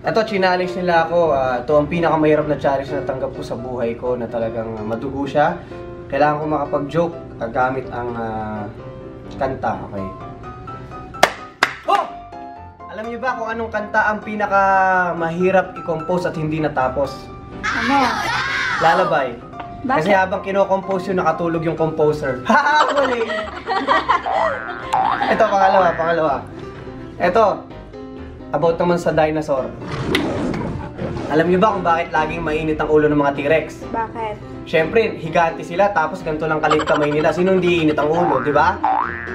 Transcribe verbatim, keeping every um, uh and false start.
Ito, challenge nila ako. Uh, ito ang pinakamahirap na challenge na tanggap ko sa buhay ko na talagang madugo siya. Kailangan ko makapag-joke uh, gamit ang uh, kanta. Okay. Oh! Alam niyo ba kung anong kanta ang pinakamahirap i-compose at hindi natapos? Ano? Lalabay. Bakit? Kasi habang kino-compose yun, nakatulog yung composer. Ha! Mali! Ito, pangalawa, pangalawa. Ito, about naman sa dinosaur. Alam niyo ba kung bakit laging mainit ang ulo ng mga T-Rex? Bakit? Siyempre, higanti sila, tapos ganito lang kalit kamay nila. Sino hindi init ang ulo, di ba?